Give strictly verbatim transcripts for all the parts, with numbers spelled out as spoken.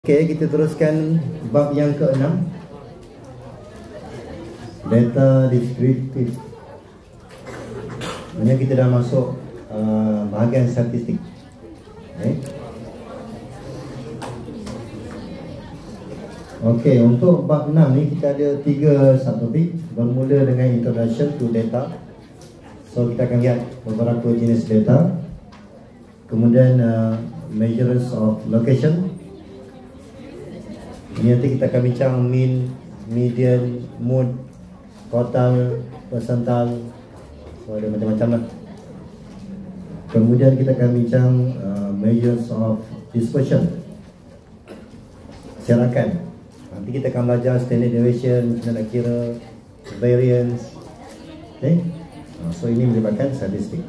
Okey, kita teruskan bab yang keenam, data deskriptif. Sebenarnya kita dah masuk uh, bahagian statistik. Okay. Okey, untuk bab enam ni kita ada tiga subtopik. Bermula dengan introduction to data. So kita akan lihat beberapa jenis data. Kemudian uh, measures of location. Ini nanti kita akan bincang mean, median, mode, total, percentile. So ada macam-macam lah. Kemudian kita akan bincang uh, measures of dispersion, serakan. Nanti kita akan belajar standard deviation, kita nak kira variance. Okay. uh, So ini melibatkan statistik.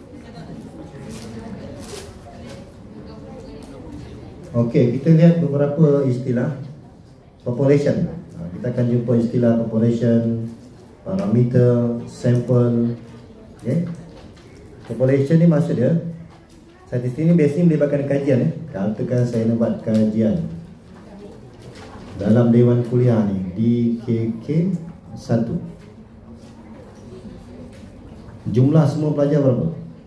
Okey, kita lihat beberapa istilah. Population, kita akan jumpa istilah population, parameter, sample. Okay. Population ni maksud dia, statistik ni biasanya melibatkan kajian. Eh. Katakan saya nak buat kajian dalam Dewan Kuliah ni di K K satu. Jumlah semua pelajar berapa?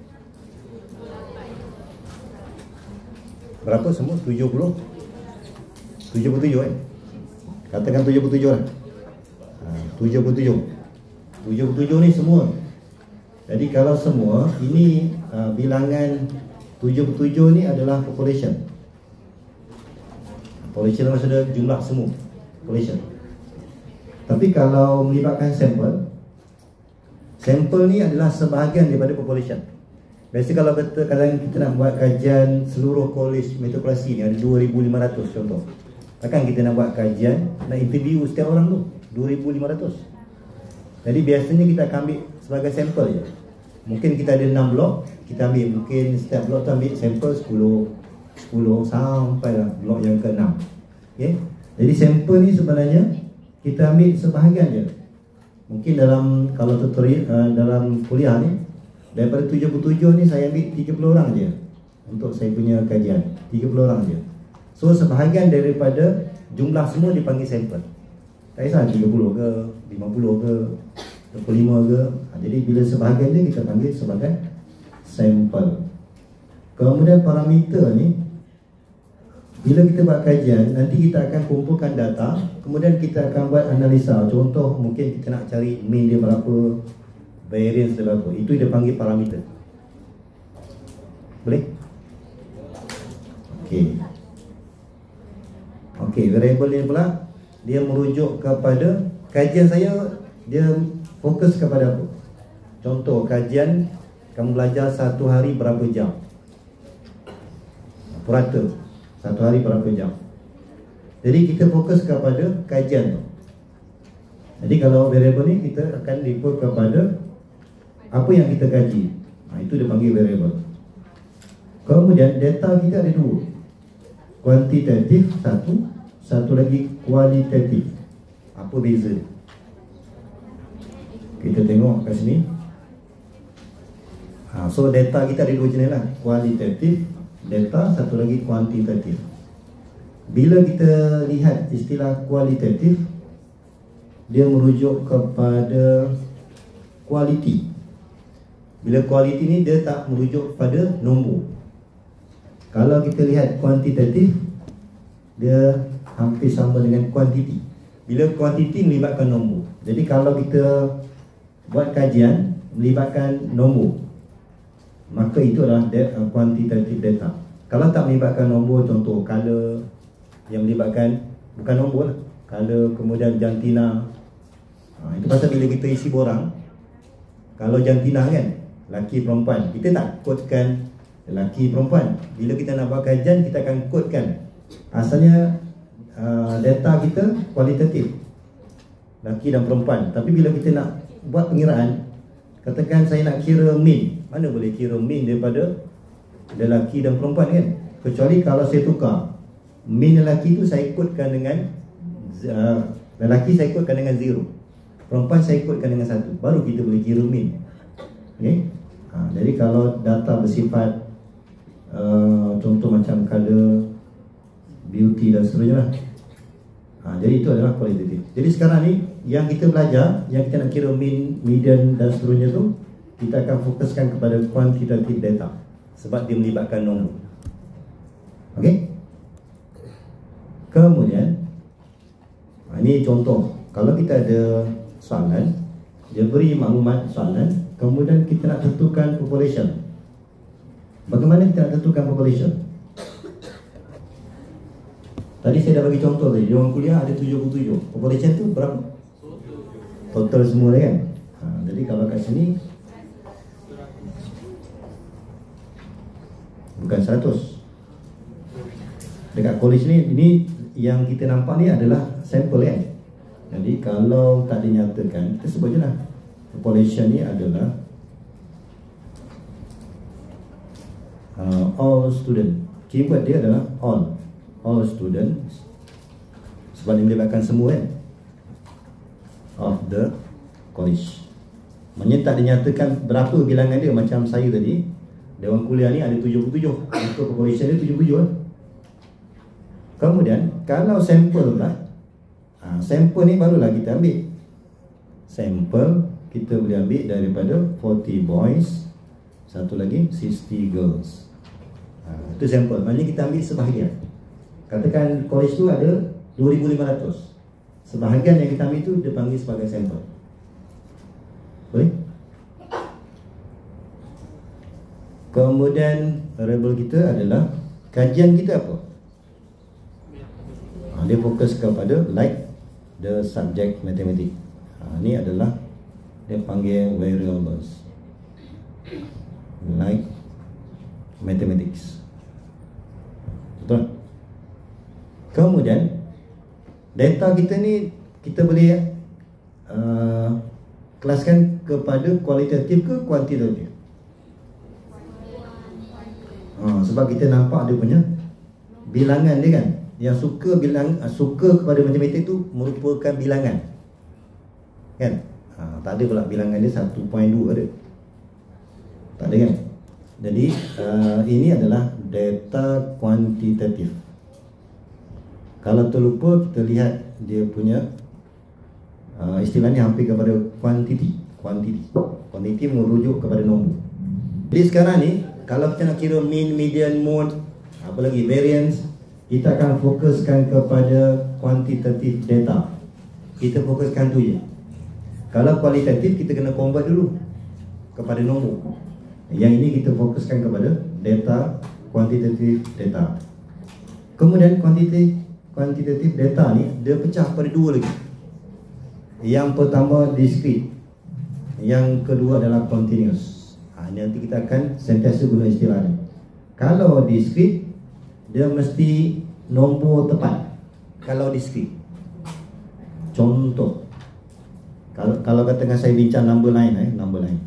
Berapa semua? tujuh puluh tujuh puluh tujuh eh? Katakan tujuh puluh tujuh lah. tujuh puluh tujuh tujuh puluh tujuh ni semua. Jadi kalau semua, ini uh, bilangan tujuh puluh tujuh ni adalah population. Population maksudnya jumlah semua, population. Tapi kalau melibatkan sampel, sampel ni adalah sebahagian daripada population. Biasa kalau betul, kalau kita nak buat kajian seluruh college metropolitan ni ada dua ribu lima ratus contoh. Takkan kita nak buat kajian, nak interview setiap orang tu dua ribu lima ratus. Jadi biasanya kita akan ambil sebagai sampel je. Mungkin kita ada enam blok, kita ambil, mungkin setiap blok tu ambil sampel sepuluh sepuluh sampai lah blok yang ke enam. Okay. Jadi sampel ni sebenarnya kita ambil sebahagian je. Mungkin dalam, kalau tutorial uh, dalam kuliah ni, daripada tujuh puluh tujuh ni saya ambil tiga puluh orang je untuk saya punya kajian, tiga puluh orang je. So sebahagian daripada jumlah semua dipanggil sampel. Tak kisah tiga puluh ke, lima puluh ke, dua puluh lima ke. Jadi bila sebahagian dia kita panggil sebagai sampel. Kemudian parameter ni, bila kita buat kajian, nanti kita akan kumpulkan data, kemudian kita akan buat analisa. Contoh mungkin kita nak cari mean dia berapa, variance dia berapa. Itu dia panggil parameter. Boleh? Okey. Okey, variable ni pula dia merujuk kepada kajian saya, dia fokus kepada apa? Contoh kajian kamu belajar satu hari berapa jam? Purata satu hari berapa jam? Jadi kita fokus kepada kajian tu. Jadi kalau variable ni kita akan refer kepada apa yang kita kaji. Nah, itu dia panggil variable. Kemudian data kita ada dua. Kuantitatif satu, satu lagi kualitatif. Apa beza? Kita tengok kat sini. ha, So data kita ada dua jenis lah, kualitatif data, satu lagi kuantitatif. Bila kita lihat istilah kualitatif, dia merujuk kepada quality. Bila quality ni dia tak merujuk pada nombor. Kalau kita lihat kuantitatif, dia hampir sama dengan quantity. Bila quantity melibatkan nombor. Jadi kalau kita buat kajian melibatkan nombor, maka itu adalah quantitative data. Kalau tak melibatkan nombor, contoh color yang melibatkan bukan nombor lah, color, kemudian jantina. ha, Itu pasal bila kita isi borang, kalau jantina kan, lelaki perempuan, kita tak kodekan lelaki perempuan. Bila kita nak buat kajian, kita akan kodekan. Asalnya uh, data kita kualitatif, lelaki dan perempuan. Tapi bila kita nak buat pengiraan, katakan saya nak kira mean, mana boleh kira mean daripada lelaki dan perempuan kan? Kecuali kalau saya tukar mean lelaki tu saya kodekan dengan uh, lelaki saya kodekan dengan zero, perempuan saya kodekan dengan satu, baru kita boleh kira mean. Okay? Ha, jadi kalau data bersifat uh, contoh macam color, beauty dan seterusnya lah. Ha, jadi itu adalah kualitatif. Jadi sekarang ni yang kita belajar, yang kita nak kira mean, median dan seterusnya tu, kita akan fokuskan kepada quantitative data sebab dia melibatkan nombor. Okey. Kemudian ha, ini contoh. Kalau kita ada soalan, dia beri maklumat soalan, kemudian kita nak tentukan population. Bagaimana kita nak tentukan population? Tadi saya dah bagi contoh tadi, di orang kuliah ada tujuh puluh tujuh. Population tu berapa? Total semua kan? Ha, jadi kalau kat sini bukan seratus. Dekat college ni, ini yang kita nampak ni adalah sampel kan? Jadi kalau tak dinyatakan, kita sebut je lah population ni adalah uh, all student. Keyword dia adalah all. All students, sebab dia melibatkan semua kan, of the college. Maksudnya tak dinyatakan berapa bilangan dia. Macam saya tadi, Dewan Kuliah ni ada tujuh puluh tujuh. Untuk population dia tujuh puluh tujuh lah. Kemudian kalau sampel pula, ha, sampel ni barulah kita ambil. Sampel kita boleh ambil daripada forty boys, satu lagi sixty girls. ha, Itu sampel. Maksudnya kita ambil sebahagian. Katakan college tu ada dua ribu lima ratus. Sebahagian yang kita ambil tu dia panggil sebagai sampel. Boleh? Kemudian variable kita adalah kajian kita apa? Ha, dia fokus kepada like the subject mathematics. Ha, ini adalah dia panggil variables like mathematics. Betul? Kemudian data kita ni kita boleh uh, kelaskan kepada kualitatif ke kuantitatif. Uh, sebab kita nampak dia punya bilangan dia kan. Yang suka bilang uh, suka kepada matematik tu merupakan bilangan. Kan? Uh, tak ada pula bilangan dia satu perpuluhan dua ada. Tak ada kan? Jadi uh, ini adalah data kuantitatif. Kalau terlupa, kita lihat dia punya uh, istilah ni hampir kepada quantity. Quantity Quantity merujuk kepada nombor. Jadi sekarang ni, kalau kita nak kira mean, median, mode, apa lagi, variance, kita akan fokuskan kepada quantitative data. Kita fokuskan tu je. Kalau kualitatif, kita kena convert dulu kepada nombor. Yang ini kita fokuskan kepada data, quantitative data. Kemudian quantitative Quantitative data ni dia pecah pada dua lagi. Yang pertama discrete, yang kedua adalah continuous. ha, Nanti kita akan sentiasa guna istilah ni. Kalau discrete, dia mesti nombor tepat. Kalau discrete, contoh, Kalau kalau katakan saya bincang number line eh, number line.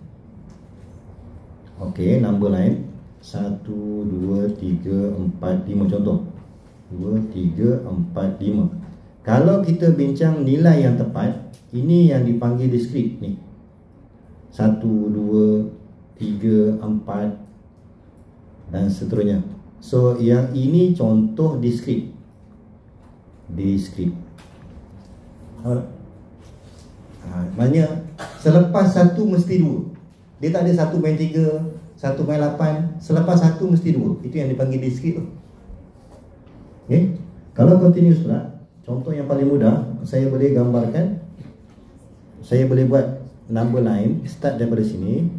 Okey, number line satu, dua, tiga, empat, lima contoh. dua, tiga, empat, lima. Kalau kita bincang nilai yang tepat, ini yang dipanggil discrete ni. satu, dua, tiga, empat dan seterusnya. So yang ini contoh discrete. Discrete. Ha, maknanya selepas satu mesti dua. Dia tak ada satu banding tiga, satu banding lapan. Selepas satu mesti dua. Itu yang dipanggil discrete tu. Okay. Kalau continuous pula, contoh yang paling mudah, saya boleh gambarkan. Saya boleh buat number line, start daripada sini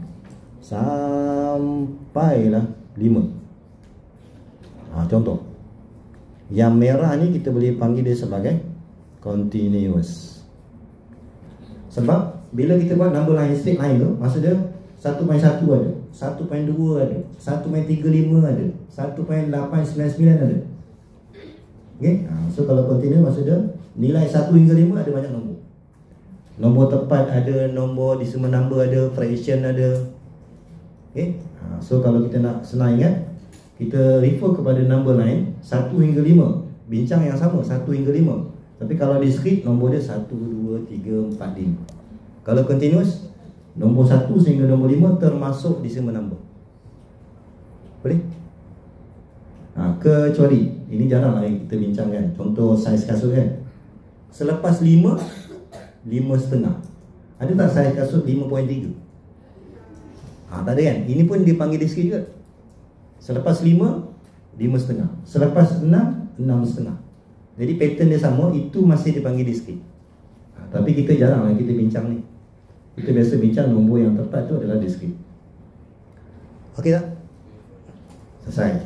sampailah lima. ha, Contoh. Yang merah ni kita boleh panggil dia sebagai continuous. Sebab bila kita buat number line, straight line tu, maksud dia satu perpuluhan satu ada, satu perpuluhan dua ada, satu perpuluhan tiga lima ada, satu perpuluhan lapan sembilan sembilan ada. Okay? Ha, so kalau continue maksud dia nilai satu hingga lima ada banyak nombor. Nombor tepat ada, nombor decimal number ada, fraction ada. Okay? Ha, so kalau kita nak senang ingat, kita refer kepada number line satu hingga lima. Bincang yang sama satu hingga lima. Tapi kalau discrete nombor dia satu, dua, tiga, empat, lima. Kalau continuous nombor satu sehingga nombor lima termasuk decimal number. Boleh? ha, kecuali ini jarang lah kita bincangkan. Contoh saiz kasut kan, selepas lima, lima setengah. Ada tak saiz kasut lima perpuluhan tiga? Ha, tak ada kan? Ini pun dipanggil diskrit juga. Selepas lima, lima setengah. Selepas enam, enam setengah. Jadi pattern dia sama, itu masih dipanggil diskrit. Ha, tapi kita jarang lah kita bincang ni. Kita biasa bincang nombor yang tepat tu adalah diskrit. Okey tak? Selesai.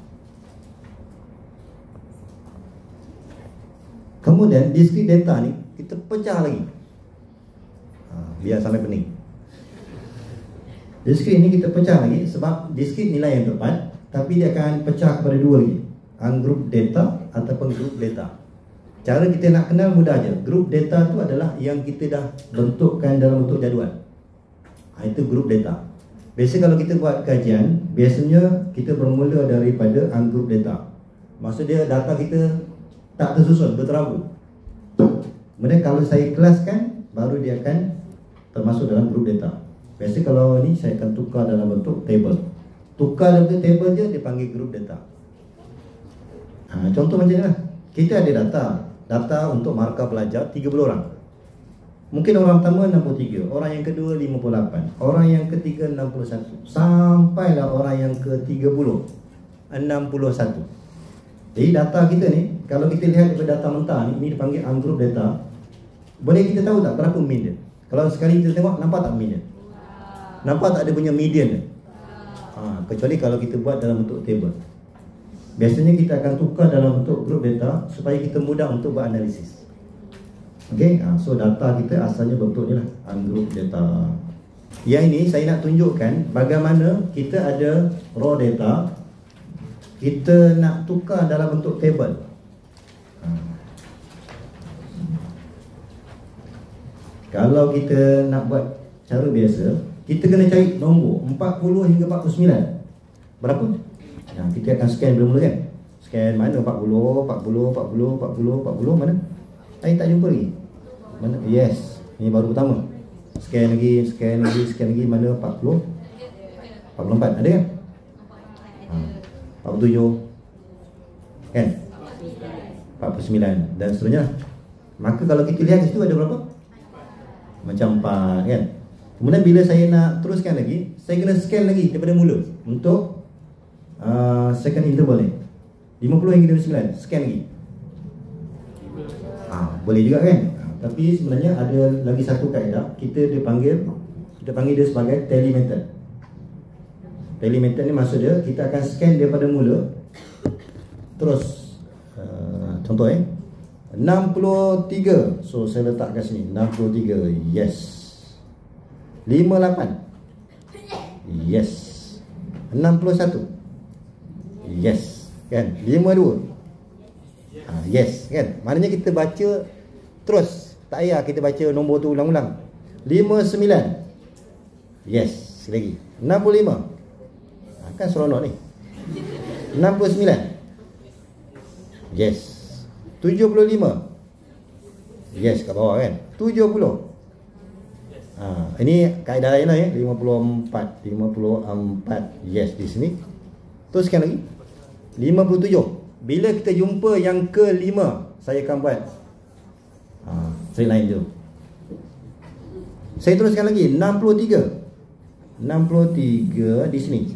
Kemudian diskrit data ni kita pecah lagi. Ha, biar sampai pening. Diskrit ni kita pecah lagi sebab diskrit nilai yang tepat, tapi dia akan pecah kepada dua lagi, ungroup data ataupun group data. Cara kita nak kenal mudah aja. Group data tu adalah yang kita dah bentukkan dalam bentuk jadual. Ha, itu group data. Biasa kalau kita buat kajian, biasanya kita bermula daripada ungroup data. Maksudnya data kita tak tersusun, berterabur. Kemudian kalau saya kelaskan, baru dia akan termasuk dalam group data. Biasa kalau ni saya akan tukar dalam bentuk table. Tukar dalam bentuk table je dipanggil group data. Ha, contoh macam ni lah. Kita ada data. Data untuk markah pelajar tiga puluh orang. Mungkin orang pertama enam puluh tiga, orang yang kedua lima puluh lapan, orang yang ketiga enam puluh satu, sampailah orang yang ke tiga puluh, enam puluh satu. Jadi data kita ni, kalau kita lihat daripada data mentah ni, ini dipanggil ungroup data. Boleh kita tahu tak berapa mean dia? Kalau sekali kita tengok, nampak tak mean dia? Nampak tak ada punya median dia? Ha, kecuali kalau kita buat dalam bentuk table. Biasanya kita akan tukar dalam bentuk group data supaya kita mudah untuk buat analisis. Okay, so data kita asalnya bentuk ni lah, ungroup data. Yang ini saya nak tunjukkan bagaimana kita ada raw data, kita nak tukar dalam bentuk table. Kalau kita nak buat cara biasa, kita kena cari nombor empat puluh hingga empat puluh sembilan. Berapa? Ya, kita akan scan mula-mula kan. Scan mana empat puluh, empat puluh, empat puluh, empat puluh, empat puluh, mana? Saya tak jumpa lagi. Mana? Yes, ini baru pertama. Scan lagi, scan lagi, scan lagi, mana empat puluh? empat puluh empat, ada kan? Ha, empat puluh tujuh. Kan? empat puluh sembilan dan seterusnya. Maka kalau kita lihat di situ ada berapa? Macam empat kan? Kemudian bila saya nak teruskan lagi, saya kena scan lagi daripada mula untuk uh, second interval ni lima puluh hingga lima puluh sembilan, scan lagi. Ah, boleh juga kan? Tapi sebenarnya ada lagi satu kaedah, kita dipanggil kita panggil dia sebagai tally method. Tally method ni maksud dia kita akan scan daripada mula terus uh, contoh eh enam puluh tiga. So saya letak kat sini enam puluh tiga. Yes. lima puluh lapan. Yes. enam puluh satu. Yes. Kan? lima puluh dua. Ha, yes kan? Maknanya kita baca terus, tak payah kita baca nombor tu ulang-ulang. lima puluh sembilan. Yes, lagi. enam puluh lima. Ha, kan seronok ni. enam puluh sembilan. Yes. tujuh puluh lima. Yes, kat bawah kan. tujuh puluh. Ha, ini kaedah lain lah ya. lima puluh empat. lima puluh empat. Yes, di sini. Teruskan lagi. lima puluh tujuh. Bila kita jumpa yang kelima, saya akan buat ha, straight line je. Saya teruskan lagi enam puluh tiga. enam puluh tiga di sini.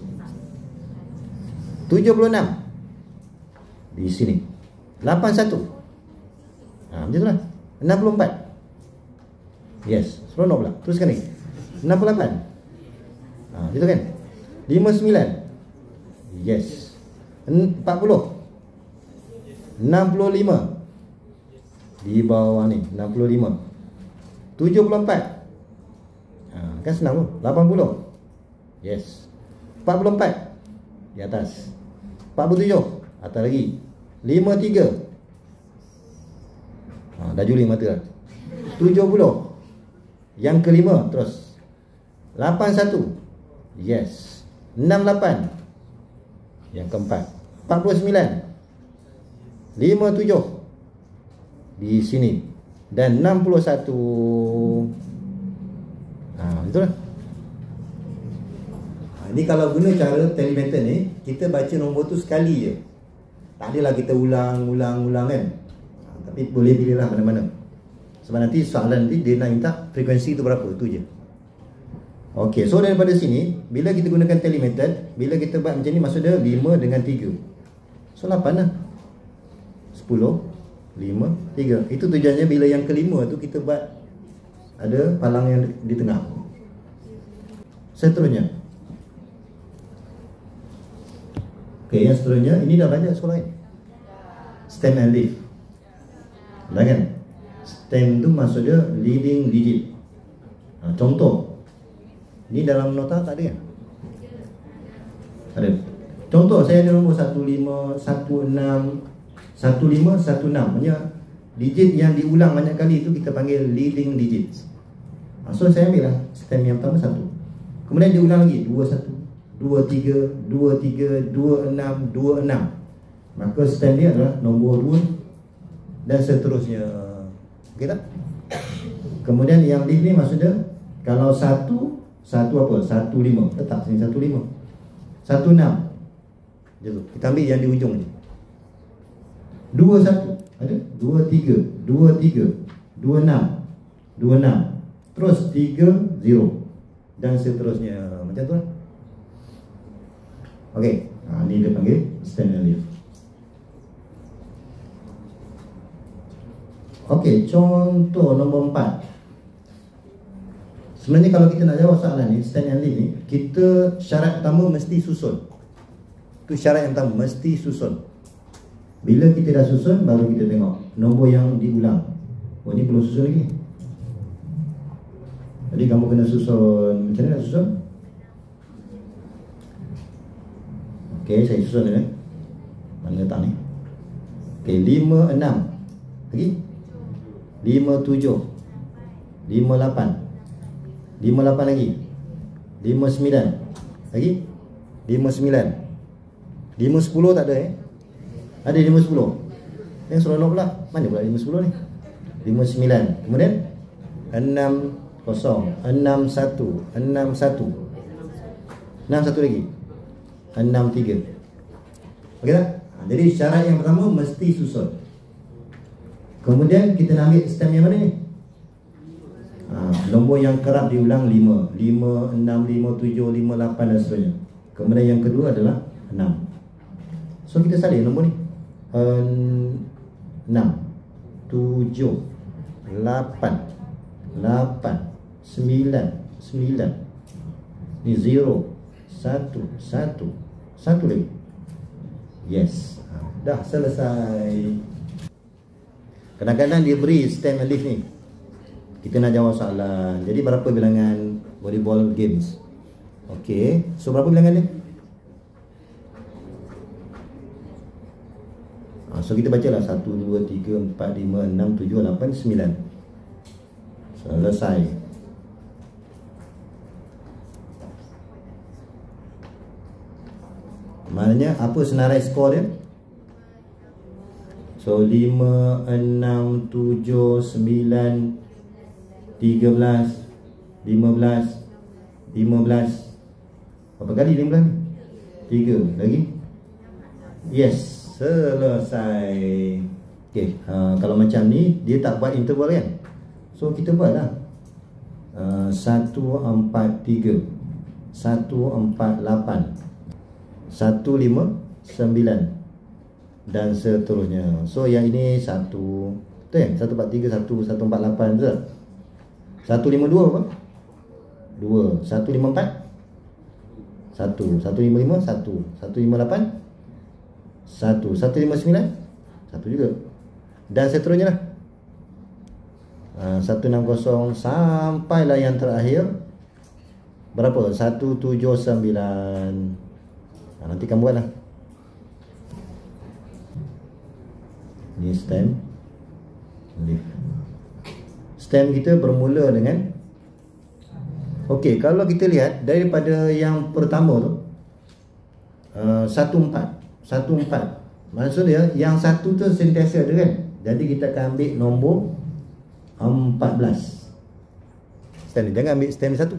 tujuh puluh enam di sini. lapan puluh satu. Ha, macam tu lah. enam puluh empat. Yes, seronok pula. Teruskan lagi. enam puluh lapan. Ha, gitu kan? lima puluh sembilan. Yes. empat puluh. enam puluh lima. Di bawah ni enam puluh lima. tujuh puluh empat. Ha, kan senang tu. lapan puluh. Yes. empat puluh empat. Di atas. empat puluh tujuh. Atas lagi. lima puluh tiga. Ha, dah juli mata. tujuh puluh. Yang kelima terus. lapan puluh satu. Yes. enam puluh lapan. Yang keempat. empat puluh sembilan. lima puluh tujuh. Di sini. Dan enam puluh satu. Ha, itulah. Ha, ini kalau guna cara tally method ni, kita baca nombor tu sekali je. Tak adalah kita ulang-ulang-ulang kan. Ha, tapi boleh pilihlah mana-mana. Sebab nanti soalan nanti dia nak minta frekuensi tu berapa, tu je. Okey, so daripada sini bila kita gunakan tally method, bila kita buat macam ni maksud dia lima dengan tiga. So lapan lah. sepuluh, lima, tiga. Itu tujuannya bila yang kelima tu kita buat ada palang yang di tengah. Seterusnya. Okey, yang seterusnya ini dah belajar sekolah ni. Stem and leaf. Dah kan? Stem tu maksud dia leading digit. Ha, contoh. Ni dalam nota tak ada kan? Ada. Contoh saya ada nombor satu lima, satu enam, satu lima, satu enam. Maksudnya digit yang diulang banyak kali itu kita panggil leading digits. Ha, so saya ambil lah stem yang pertama satu. Kemudian diulang lagi dua satu, dua tiga, dua tiga, dua enam, dua enam. Maka stem dia adalah nombor dua dan seterusnya. Okey tak? Kemudian yang leaf ni maksudnya kalau satu, satu apa? Satu lima. Letak sini satu lima. Satu enam. Jadi kita ambil yang di ujung ni. Dua satu. Ada? Dua tiga. Dua tiga. Dua enam. Dua enam. Terus tiga zero. Dan seterusnya. Macam tu lah. Okey. Ha, ni dia panggil stem and leaf. Okey, contoh nombor empat. Sebenarnya kalau kita nak jawab soalan ni, stem and leaf ni, kita syarat pertama mesti susun. Itu syarat yang pertama, mesti susun. Bila kita dah susun, baru kita tengok nombor yang diulang. Oh, ni belum susun lagi. Jadi kamu kena susun. Macam mana nak susun? Okey, saya susun ni. Mana letak ni? Okey, lima enam. Lagi? lima tujuh, lima lapan, lima lapan lagi, lima sembilan lagi, lima sembilan, lima sepuluh tak ada eh? Ada lima sepuluh. Yang seronok pula. Mana pula lima sepuluh ni? lima sembilan. Kemudian enam kosong, enam satu, enam satu, enam satu lagi, enam tiga. Okey tak? Jadi syarat yang pertama mesti susun. Kemudian kita nak ambil stem yang mana ni? Ha, nombor yang kerap diulang lima, lima, enam, lima, tujuh, lima, lapan dan seterusnya. Kemudian yang kedua adalah enam. So kita salin nombor ni. enam, tujuh, lapan, lapan, sembilan, sembilan. Ni zero, satu, satu, satu lagi. Yes. Ha, dah selesai. Kadang-kadang dia beri stem and leaf ni. Kita nak jawab soalan. Jadi berapa bilangan volleyball games? Okey. So berapa bilangan dia? Ha, so kita bacalah satu, dua, tiga, empat, lima, enam, tujuh, lapan, sembilan. Selesai. Maknanya apa senarai skor dia? So lima, enam, tujuh, sembilan, tiga belas, lima belas, lima belas. Berapa kali lima belas ni? tiga lagi. Yes, selesai. Okay, uh, kalau macam ni dia tak buat interval kan? So kita buat lah uh, satu, empat, tiga, satu, empat, lapan, satu, lima, sembilan dan seterusnya. So yang ini satu, tu kan? satu, empat, tiga, satu, satu, empat, lapan tu. satu, lima, dua apa? dua, satu, lima, empat, satu, satu, lima, lima, satu, satu, lima, lapan, satu, satu, lima, sembilan, satu juga. Dan seterusnya lah. satu, enam, kosong sampailah yang terakhir. Berapa? satu, tujuh, sembilan. Nanti kamu buat lah. Ni stem leaf. Stem kita bermula dengan, okey, kalau kita lihat daripada yang pertama tu uh, satu empat, satu empat. Maksud dia yang satu tu sentiasa ada kan? Jadi kita akan ambil nombor empat belas. Stem ni, jangan ambil stem satu.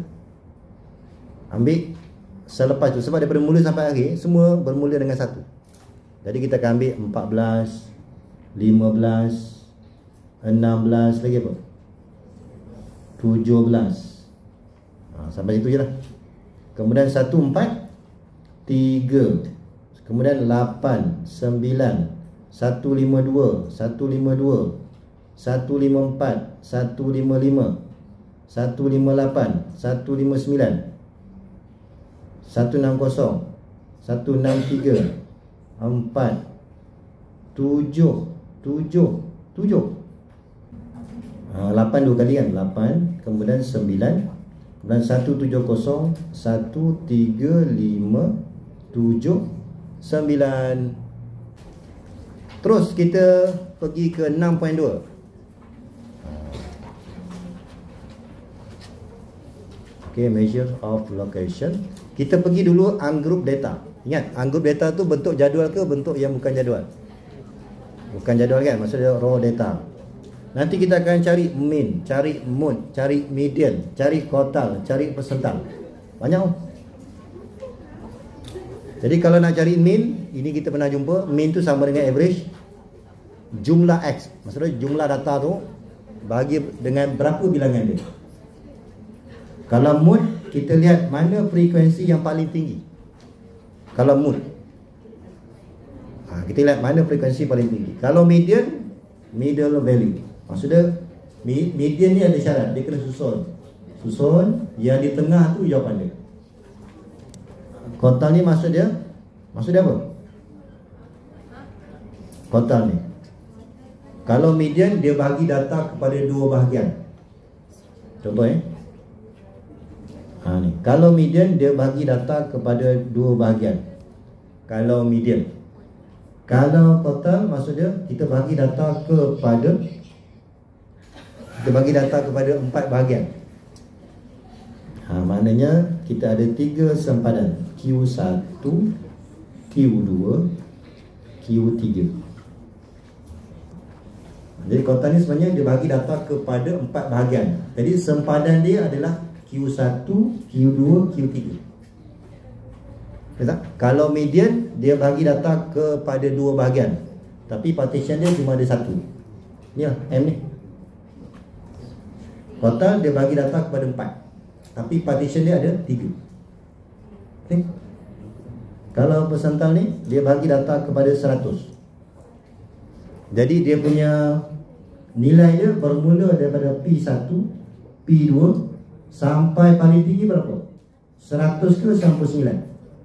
Ambil selepas tu, sebab daripada mula sampai akhir semua bermula dengan satu. Jadi kita akan ambil empat belas, lima belas, enam belas, lagi apa? tujuh belas. Ha, sampai itu je lah. Kemudian satu, empat, tiga. Kemudian lapan, sembilan, satu, lima, dua, satu, lima, dua, satu, lima, empat, satu, lima, lima, satu, lima, lapan, satu, lima, sembilan, satu, enam, kosong, satu, enam, tiga, empat, tujuh, tujuh, tujuh. Ha, lapan dua kali kan, lapan, kemudian sembilan, kemudian satu, tujuh, kosong, satu, tiga, lima, tujuh, sembilan. Terus kita pergi ke enam titik dua. Okay, measure of location. Kita pergi dulu ungroup data. Ingat, ungroup data tu bentuk jadual ke bentuk yang bukan jadual? Bukan jadual kan, maksudnya raw data. Nanti kita akan cari mean, cari mode, cari median, cari quartile, cari percentile. Banyak oh. Jadi kalau nak cari mean, ini kita pernah jumpa, mean tu sama dengan average jumlah X. Maksudnya jumlah data tu bagi dengan berapa bilangan dia. Kalau mode, kita lihat mana frekuensi yang paling tinggi. Kalau mode, ha, kita lihat mana frekuensi paling tinggi. Kalau median, middle value. Maksudnya median ni ada syarat, dia kena susun. Susun, yang di tengah tu jawapan dia. Quartile ni maksud dia, maksud dia apa? Quartile ni, kalau median, dia bagi data kepada dua bahagian. Contoh eh ha, ni. Kalau median, dia bagi data kepada dua bahagian. Kalau median. Kalau quartile, maksud dia kita bagi data kepada Kita bagi data kepada empat bahagian. Ha, maknanya kita ada tiga sempadan, Q satu, Q dua, Q tiga. Jadi quartile ni sebenarnya dia bagi data kepada empat bahagian. Jadi sempadan dia adalah Q satu, Q dua, Q tiga. Tak? Kalau median, dia bagi data kepada dua bahagian, tapi partition dia cuma ada satu. Ni lah, M ni. Quartile dia bagi data kepada empat, tapi partition dia ada tiga. Okay. Kalau percentile ni, dia bagi data kepada seratus. Jadi dia punya nilai dia bermula daripada P satu, P dua sampai paling tinggi berapa? seratus ke sembilan puluh sembilan.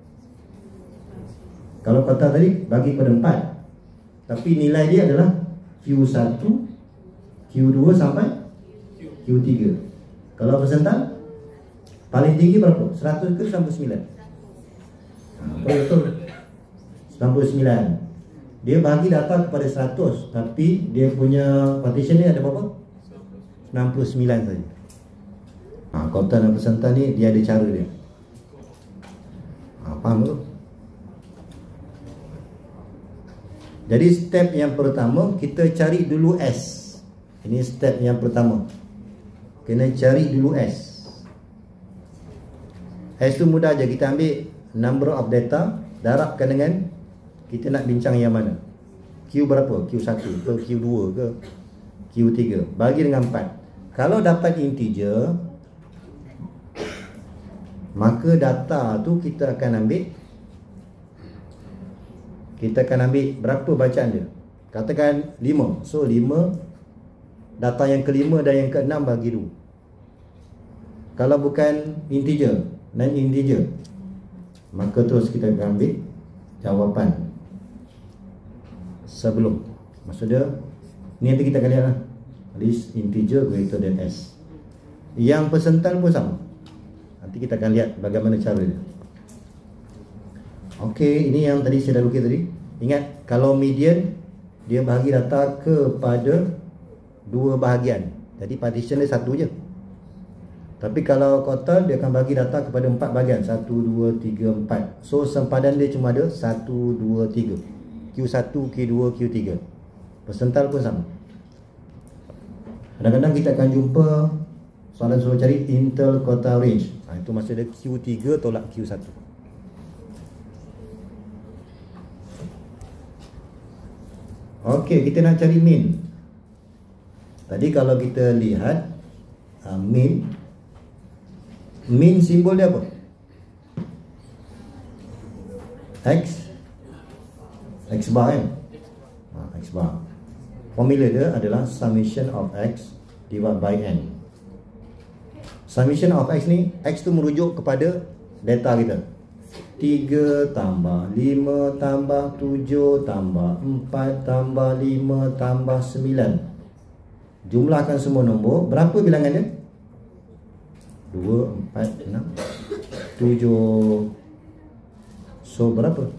Kalau quartile tadi bagi kepada empat, tapi nilai dia adalah Q satu, Q dua sampai Q tiga. Kalau percentile paling tinggi berapa? seratus ke sembilan puluh sembilan? Ha, betul. sembilan puluh sembilan. Dia bagi data kepada seratus, tapi dia punya partition ni ada berapa? sembilan puluh sembilan saja. Ha, quartile dan percentile ni dia ada cara dia. Ha, faham tu? Jadi step yang pertama, kita cari dulu S. Ini step yang pertama. Kena cari dulu S. S tu mudah aja, kita ambil number of data, darabkan dengan kita nak bincang yang mana. Q berapa? Q satu ke Q dua ke Q tiga, bagi dengan empat. Kalau dapat integer, maka data tu kita akan ambil, kita akan ambil berapa bacaan dia. Katakan lima. So lima, data yang kelima dan yang keenam bagi dua. Kalau bukan integer, non-integer, maka terus kita akan ambil jawapan sebelum. Maksudnya ni nanti kita akan lihat lah, list integer greater than S. Yang percentile pun sama. Nanti kita akan lihat bagaimana cara dia. Okey, ini yang tadi saya dah lukis tadi. Ingat, kalau median, dia bagi data kepada dua bahagian. Jadi partition dia satu je. Tapi kalau quartile, dia akan bagi data kepada empat bahagian. Satu, dua, tiga, empat. So sempadan dia cuma ada satu, dua, tiga. Q satu, Q dua, Q tiga. Percentile pun sama. Kadang-kadang kita akan jumpa soalan suruh cari interquartile range. Ha, itu maksudnya Q tiga tolak Q satu. Okey, kita nak cari min. Tadi kalau kita lihat uh, min, min simbol dia apa? X, X bar kan? Ha, X bar. Formula dia adalah summation of X divided by N. Summation of X ni, X tu merujuk kepada data kita. tiga tambah lima tambah tujuh tambah empat tambah lima tambah sembilan. Jumlahkan semua nombor. Berapa bilangan dia? dua, empat, enam, tujuh. So berapa?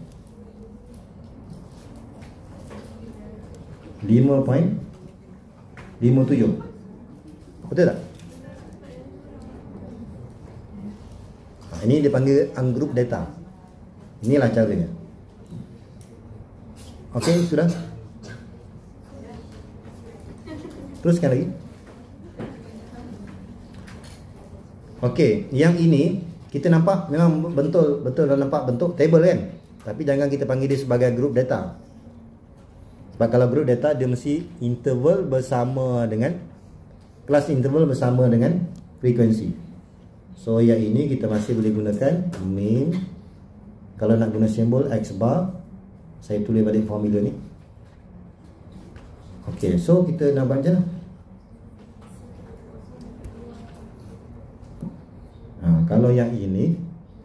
lima perpuluhan lima tujuh. Betul tak? Ha, ini dipanggil ungroup data. Inilah caranya. Okey, sudah? Teruskan lagi. Okey, yang ini kita nampak memang betul betul nampak bentuk table kan. Tapi jangan kita panggil dia sebagai group data. Sebab kalau group data dia mesti interval bersama dengan kelas interval bersama dengan frekuensi. So yang ini kita masih boleh gunakan min. Kalau nak guna simbol X bar, saya tulis balik formula ni. Okey, so kita nak buat macam mana? Ha, kalau yang ini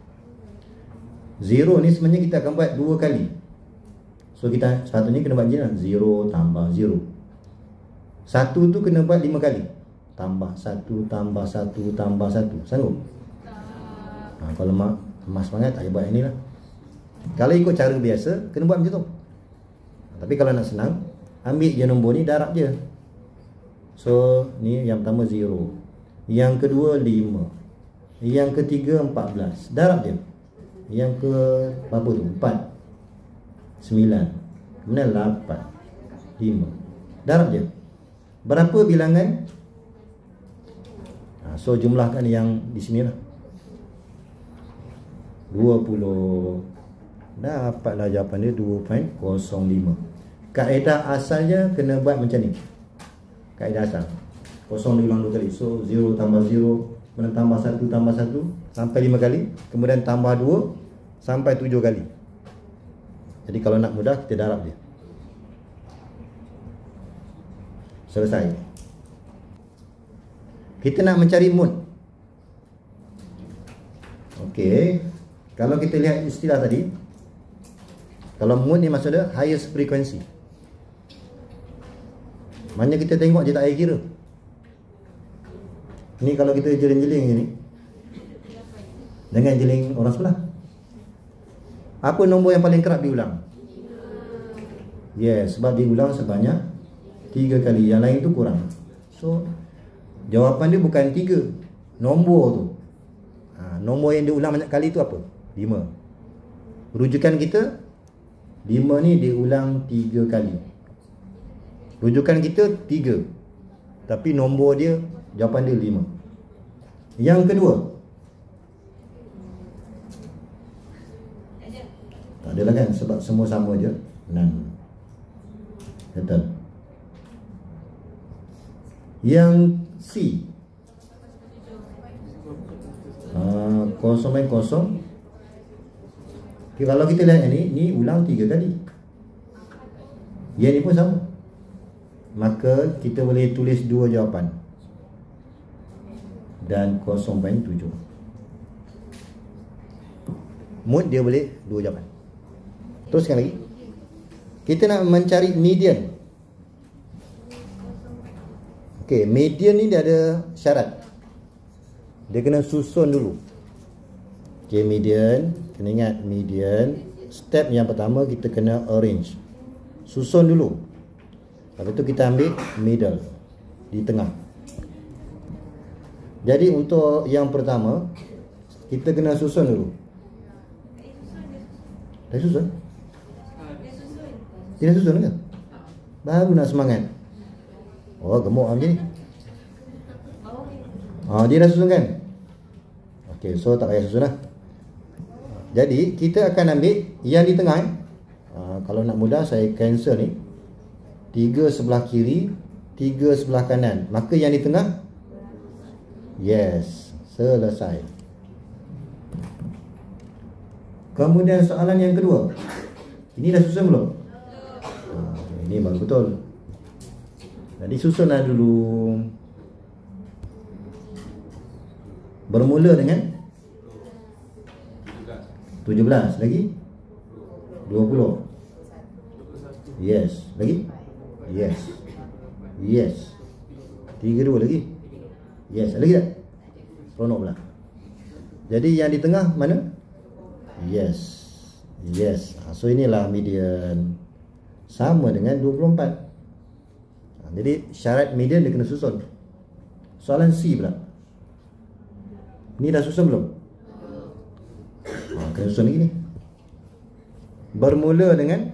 zero ni sebenarnya kita akan buat dua kali. So kita sepatutnya kena buat macam mana? Zero tambah zero. Satu tu kena buat lima kali. Tambah satu, tambah satu, tambah satu. Sanggup? Ha, kalau mak emas semangat, tak payah buat yang ni lah. Kalau ikut cara biasa, kena buat macam tu. Tapi kalau nak senang, ambil je nombor ni, darab je. So ni yang pertama zero, yang kedua lima, yang ketiga empat belas. Darab je. Yang ke berapa tu? empat, sembilan, kemudian lapan, lima. Darab je. Berapa bilangan? Ha, so jumlahkan yang di sini lah. dua puluh. Dapatlah jawapan dia dua perpuluhan kosong lima. Kaedah asalnya kena buat macam ni. Kaedah asal kosong diulang dua kali. So zero tambah zero, kemudian tambah satu tambah satu sampai lima kali, kemudian tambah dua sampai tujuh kali. Jadi kalau nak mudah, kita darab dia. Selesai. Kita nak mencari mode. Okey, kalau kita lihat istilah tadi, kalau mode ni maksudnya highest frequency. Maknanya kita tengok je tak payah kira. Ni kalau kita jeling-jeling ni dengan jeling orang sebelah, apa nombor yang paling kerap diulang? Yes, sebab diulang sebanyak tiga kali. Yang lain tu kurang. So jawapan dia bukan tiga, nombor tu. ha, Nombor yang diulang banyak kali tu apa? lima. Rujukan kita lima ni diulang tiga kali. Rujukan kita tiga, tapi nombor dia, jawapan dia lima. Yang kedua, tak adalah kan, sebab semua sama je, enam. Betul. Yang C, uh, kosong main kosong. Okay, kalau kita lihat yang ni, ni ulang tiga kali. Yang ni pun sama. Maka kita boleh tulis dua jawapan. Dan kosong perpuluhan tujuh. Mode dia boleh dua jawapan. Teruskan lagi. Kita nak mencari median. Okey, median ni dia ada syarat. Dia kena susun dulu. Okey, median. Kena ingat median. Step yang pertama kita kena arrange. Susun dulu. Lepas tu kita ambil middle, di tengah. Jadi untuk yang pertama, kita kena susun dulu. Dah susun? Tidak susun ke? Baru nak semangat. Oh, gemuk macam ni. Ah, dia dah susun kan? Okey, so tak payah susun lah. Jadi kita akan ambil yang di tengah. Ha, kalau nak mudah saya cancel ni. tiga sebelah kiri, tiga sebelah kanan. Maka yang di tengah, yes, selesai. Kemudian soalan yang kedua. Ini dah susun belum? Ini baru betul. Jadi susunlah dulu. Bermula dengan tujuh belas. Lagi dua puluh. Yes. Lagi? Yes. Yes. tiga puluh dua lagi. Yes. Lagi tak? Seronok pula. Jadi yang di tengah mana? Yes. Yes. So inilah median. Sama dengan dua puluh empat. Jadi syarat median dia kena susun. Soalan C pula. Ni dah susun belum? Ha, kena susun lagi ni. Bermula dengan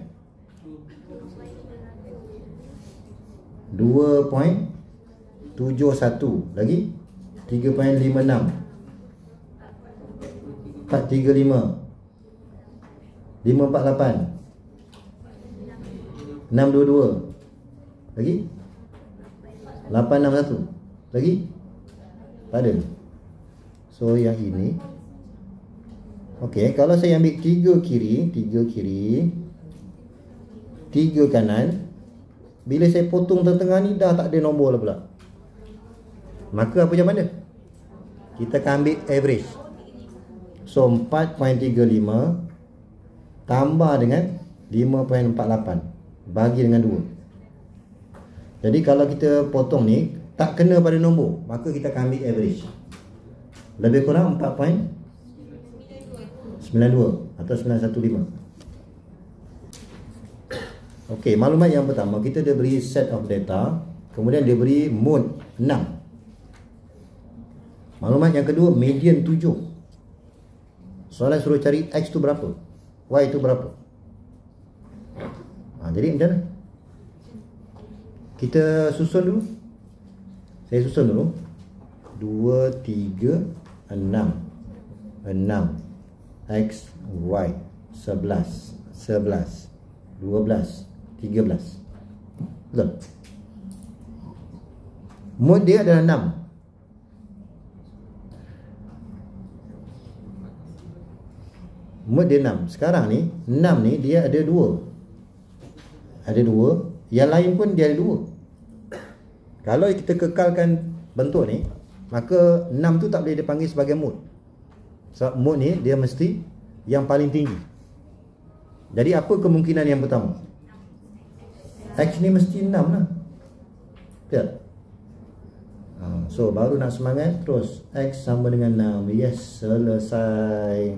dua perpuluhan tujuh satu. Lagi tiga perpuluhan lima enam, empat tiga lima, lima empat lapan, enam dua dua. Lagi lapan enam satu. Lagi tak ada. So yang ini, okey, kalau saya ambil tiga kiri, tiga kiri, tiga kanan, bila saya potong tengah-tengah ni dah tak ada nombor lah pula. Maka apa jawapan dia? Kita akan ambil average. So empat perpuluhan tiga lima tambah dengan lima perpuluhan empat lapan bagi dengan dua. Jadi kalau kita potong ni tak kena pada nombor, maka kita akan ambil average. Lebih kurang empat perpuluhan sembilan dua atau sembilan satu lima. Okey, maklumat yang pertama, kita dia beri set of data, kemudian dia beri mode enam. Maklumat yang kedua, median tujuh. Soalan suruh cari X tu berapa, Y tu berapa. ha, Jadi macam mana? Kita susun dulu. Saya susun dulu. Dua, tiga, enam. Enam X, Y, sebelas, sebelas, dua belas, tiga belas. Betul? Mode dia adalah enam. Mode dia enam. Sekarang ni enam ni dia ada dua. Ada dua. Yang lain pun dia ada dua. Kalau kita kekalkan bentuk ni, maka enam tu tak boleh dipanggil sebagai mode. Sebab mode ni dia mesti yang paling tinggi. Jadi apa kemungkinan yang pertama? X ni mesti enam lah. Betul? Ha, so baru nak semangat. Terus X sama dengan enam. Yes, selesai.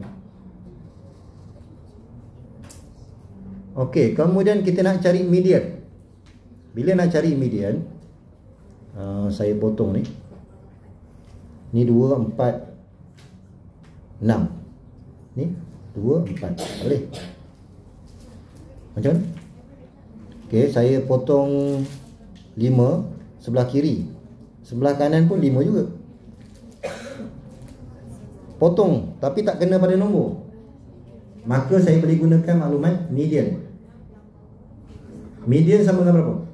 Okey, kemudian kita nak cari median. Bila nak cari median, uh, saya potong ni. Ni dua, empat, enam. Ni dua, empat. Tak boleh. Macam mana? Okey, saya potong lima sebelah kiri. Sebelah kanan pun lima juga. Potong tapi tak kena pada nombor. Maka saya boleh gunakan maklumat median. Median sama dengan berapa?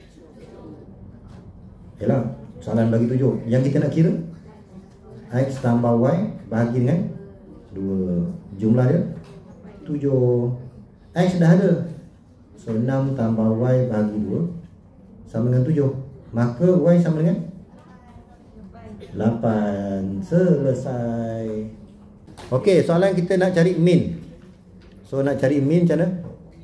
Yalah, soalan bagi tujuh. Yang kita nak kira X tambah Y bahagi dengan dua. Jumlah dia tujuh. X dah ada. So enam tambah Y bahagi dua sama dengan tujuh. Maka Y sama dengan lapan. Selesai. Okey, soalan kita nak cari min. So nak cari min macam mana?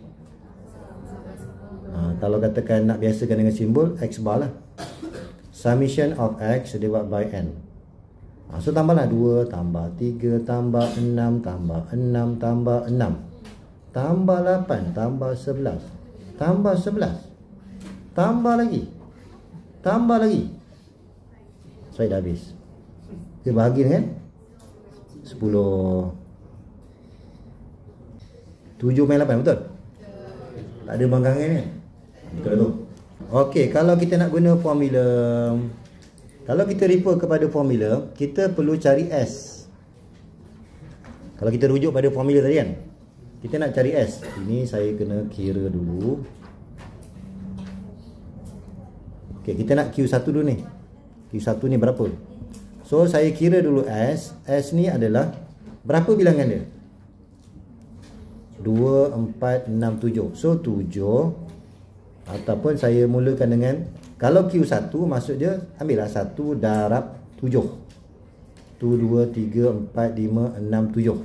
Ha, kalau katakan nak biasakan dengan simbol X bar lah. Summation of X divided by N. Ha, so tambahlah dua tambah tiga tambah enam tambah enam tambah enam tambah lapan tambah sebelas tambah sebelas tambah lagi tambah lagi. Saya dah habis. Kita bahagi dengan sepuluh. tujuh perpuluhan lapan, betul? Tak ada bangkangan ni. Betul tu. Okey, kalau kita nak guna formula, kalau kita refer kepada formula, kita perlu cari S. Kalau kita rujuk pada formula tadi kan, kita nak cari S. Ini saya kena kira dulu. Okay, kita nak Q satu dulu ni. Q satu ni berapa? So saya kira dulu S. S ni adalah berapa bilangan dia? dua, empat, enam, tujuh. So tujuh. Ataupun saya mulakan dengan, kalau Q satu maksud dia ambillah satu darab tujuh. satu, dua, tiga, empat, lima, enam, tujuh.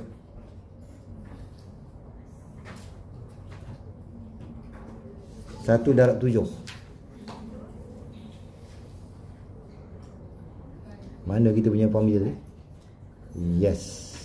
satu darab tujuh. Mana kita punya formula ni? Yes.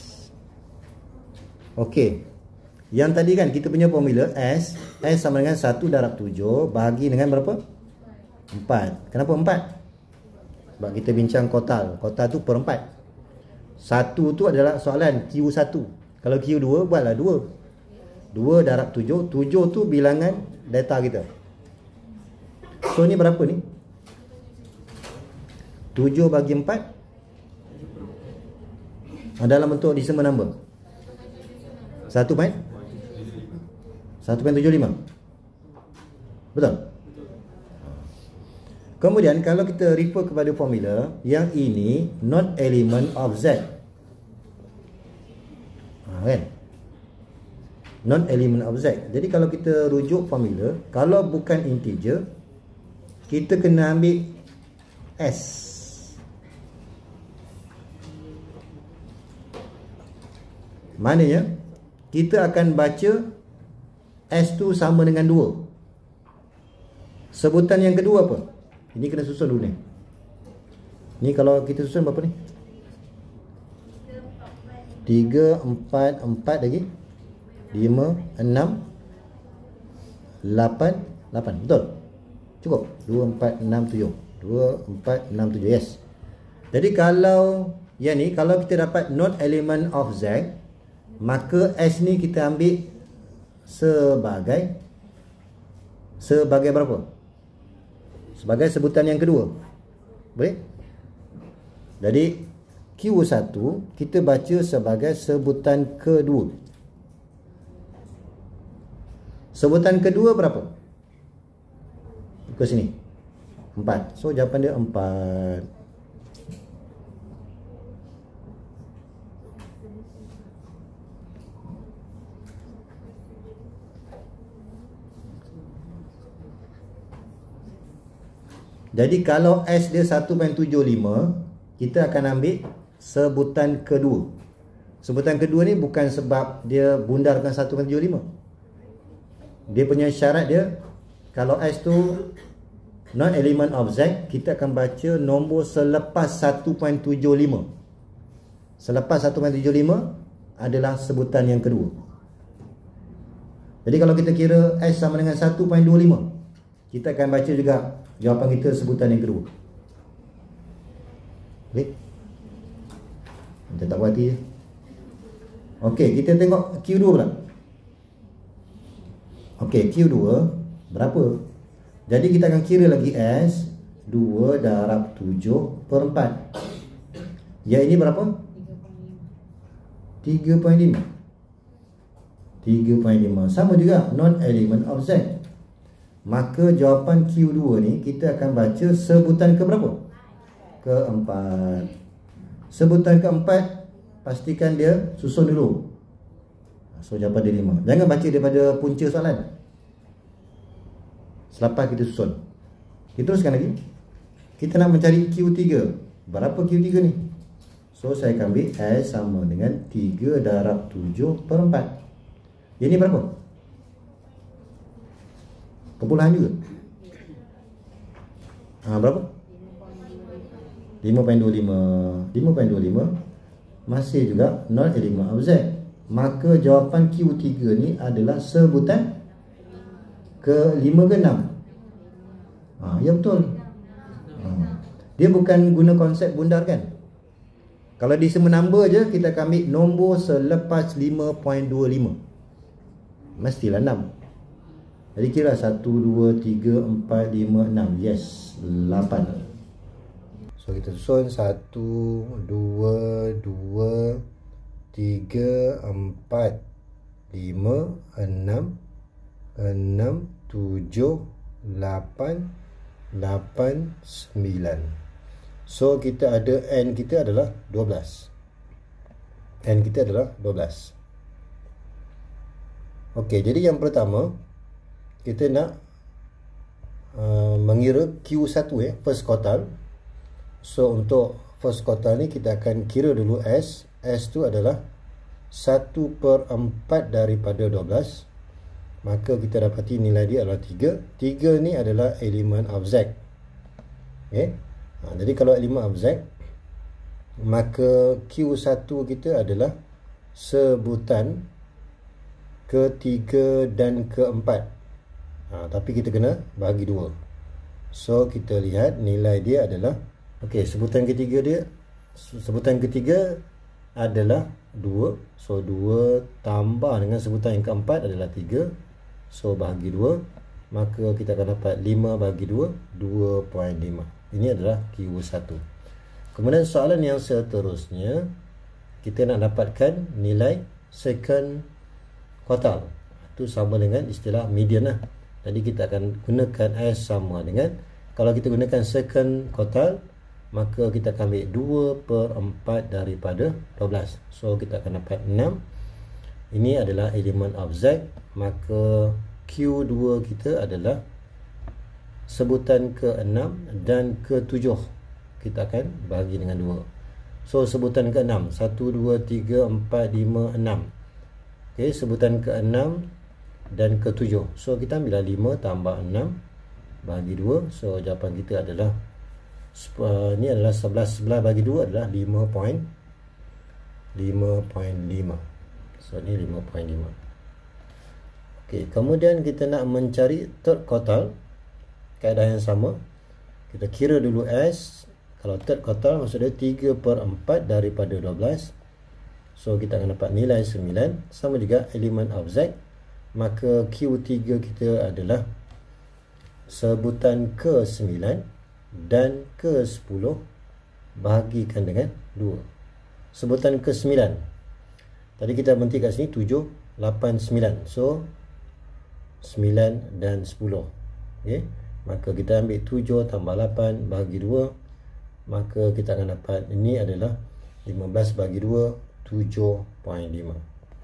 Okey. Yang tadi kan kita punya formula S. S sama dengan satu darab tujuh bahagi dengan berapa? empat. Kenapa empat? Sebab kita bincang kotal. Kotal tu per empat. satu tu adalah soalan Q satu. Kalau Q dua buatlah dua. dua darab tujuh. tujuh tu bilangan data kita. So ni berapa ni? tujuh bagi empat dalam bentuk decimal number. satu point satu point tujuh lima. Betul? Kemudian kalau kita refer kepada formula, yang ini not element of Z. Ha, kan? Non element of Z. Jadi kalau kita rujuk formula, kalau bukan integer, kita kena ambil S. Maknanya kita akan baca S tu sama dengan dua. Sebutan yang kedua apa? Ini kena susun dulu ni. Ni kalau kita susun berapa ni? tiga, empat, empat lagi lima, enam, lapan, lapan. Betul? Cukup? dua, empat, enam, tujuh. dua, empat, enam, tujuh. Yes. Jadi kalau yang ni, kalau kita dapat not element of Z, maka S ni kita ambil sebagai sebagai berapa? Sebagai sebutan yang kedua. Boleh? Jadi Q satu kita baca sebagai sebutan kedua. Sebutan kedua berapa? Ke sini empat. So jawapan dia empat. Jadi kalau S dia satu point tujuh lima, kita akan ambil sebutan kedua. Sebutan kedua ni bukan sebab dia bundarkan satu point tujuh lima. Dia punya syarat dia, kalau S tu non element of Z, kita akan baca nombor selepas satu point tujuh lima. Selepas satu point tujuh lima adalah sebutan yang kedua. Jadi kalau kita kira S sama dengan satu point dua lima, kita akan baca juga jawapan kita sebutan yang kedua. Okey. Kita tak buat hati je. Okey, kita tengok Q dua pula. Okey, Q dua berapa? Jadi kita akan kira lagi S. dua darab tujuh per empat. Ya, ini berapa? tiga point lima. tiga point lima. Sama juga non element of Z. Maka jawapan Q dua ni kita akan baca sebutan ke berapa? Keempat. Sebutan keempat, pastikan dia susun dulu. So jawapan dia lima. Jangan baca daripada punca soalan. Selepas kita susun. Kita teruskan lagi. Kita nak mencari Q tiga. Berapa Q tiga ni? So saya akan ambil S sama dengan tiga darab tujuh per empat. Yang ni berapa? Kepuluhan juga. Ha, berapa? lima point dua lima. lima point dua lima masih juga non element of Z. Maka jawapan Q tiga ni adalah sebutan ke lima ke enam. Ha, ya betul. Ha. Dia bukan guna konsep bundar kan? Kalau di semua number je, kita akan ambil nombor selepas lima point dua lima. Mestilah enam. Jadi kira satu, dua, tiga, empat, lima, enam. Yes, lapan. So kita susun satu, dua, dua, tiga, empat, lima, enam, enam, tujuh, lapan, lapan, sembilan. So kita ada N kita adalah dua belas. N kita adalah dua belas. Okey, jadi yang pertama kita nak uh, mengira Q satu ya, first quartile. So untuk first quartile ni kita akan kira dulu S. S tu adalah satu per empat daripada dua belas. Maka kita dapati nilai dia adalah tiga. tiga ni adalah elemen of Z. Okay. Ha, jadi kalau elemen of Z, maka Q satu kita adalah sebutan ketiga dan keempat. Ha, tapi kita kena bagi dua. So kita lihat nilai dia adalah, okey, sebutan ketiga dia, sebutan ketiga adalah dua. So dua tambah dengan sebutan yang keempat adalah tiga. So bahagi dua, maka kita akan dapat lima bagi dua, dua perpuluhan lima. Ini adalah Q satu. Kemudian soalan yang seterusnya, kita nak dapatkan nilai second quartile. Itu sama dengan istilah median lah. Jadi kita akan gunakan S sama dengan, kalau kita gunakan second quartile, maka kita akan ambil dua per empat daripada dua belas. So kita akan dapat enam. Ini adalah elemen of Z. Maka Q dua kita adalah sebutan ke enam dan ke tujuh. Kita akan bagi dengan dua. So sebutan ke enam, satu, dua, tiga, empat, lima, enam. Okay, sebutan ke enam dan ke tujuh. So kita ambil lima tambah enam bagi dua. So jawapan kita adalah uh, ni adalah sebelas. sebelas bagi dua adalah lima perpuluhan lima. So ni lima perpuluhan lima. Okey, kemudian kita nak mencari third quartile. Kaedah yang sama. Kita kira dulu S. Kalau third quartile maksudnya tiga per empat daripada dua belas. So kita akan dapat nilai sembilan. Sama juga elemen of Z. Maka Q tiga kita adalah sebutan ke sembilan dan ke sepuluh bahagikan dengan dua. Sebutan ke sembilan. Tadi kita berhenti kat sini tujuh, lapan, sembilan. So sembilan dan sepuluh. Okay. Maka kita ambil tujuh tambah lapan bagi dua. Maka kita akan dapat, ini adalah lima belas bagi dua, tujuh perpuluhan lima.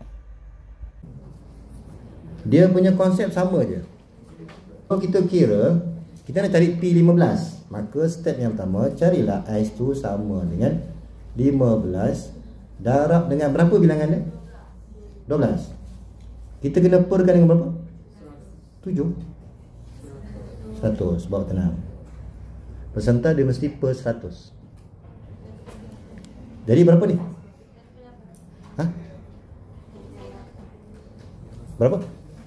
Dia punya konsep sama je. Kalau kita kira, kita nak cari P lima belas. Maka step yang pertama, carilah S tu sama dengan lima belas darab dengan berapa bilangan dia? dua belas. Kita kena perkan dengan berapa? tujuh. seratus. Sebab tenang, peserta dia mesti per seratus. Jadi berapa ni? Ha? Berapa?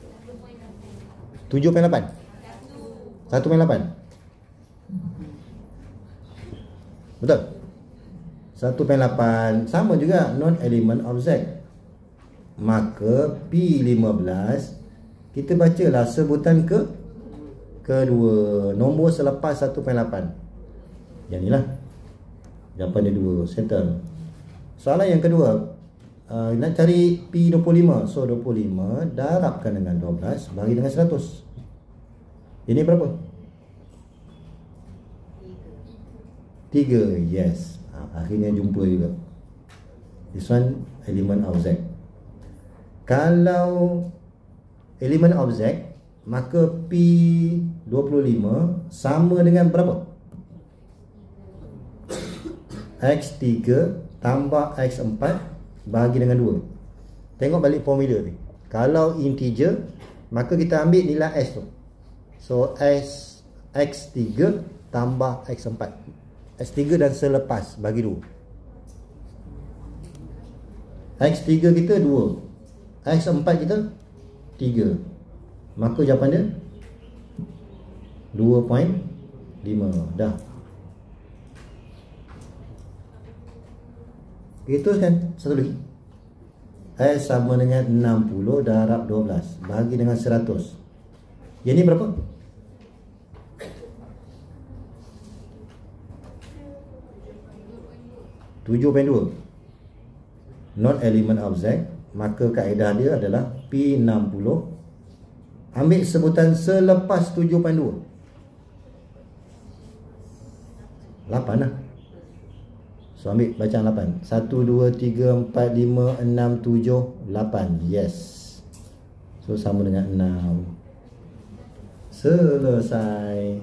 tujuh perpuluhan lapan. satu perpuluhan lapan. Betul? satu perpuluhan lapan. Sama juga non element of Z. Maka P lima belas kita bacalah sebutan ke kedua, nombor selepas satu perpuluhan lapan. Yang inilah jawapan dia dua. Settle. Soalan yang kedua, uh, nak cari P dua puluh lima. So dua puluh lima darabkan dengan dua belas bagi dengan seratus. Ini berapa? tiga. Yes. Ha, akhirnya jumpa juga. This one element of Z. Kalau elemen of Z, maka P dua puluh lima sama dengan berapa? X tiga tambah X empat bagi dengan dua. Tengok balik formula ni. Kalau integer, maka kita ambil nilai S tu. So S X tiga tambah X empat. X tiga dan selepas bagi dua. X tiga kita dua. X empat kita tiga. Maka jawapan dia dua perpuluhan lima. Dah. Itu kan satu lagi. S sama dengan enam puluh darab dua belas bagi dengan seratus. Yang ni berapa? tujuh perpuluhan dua. Non element of Z. Maka kaedah dia adalah P enam puluh. Ambil sebutan selepas tujuh perpuluhan dua. lapan lah. So ambil bacaan lapan. satu, dua, tiga, empat, lima, enam, tujuh, lapan. Yes. So sama dengan enam. Selesai.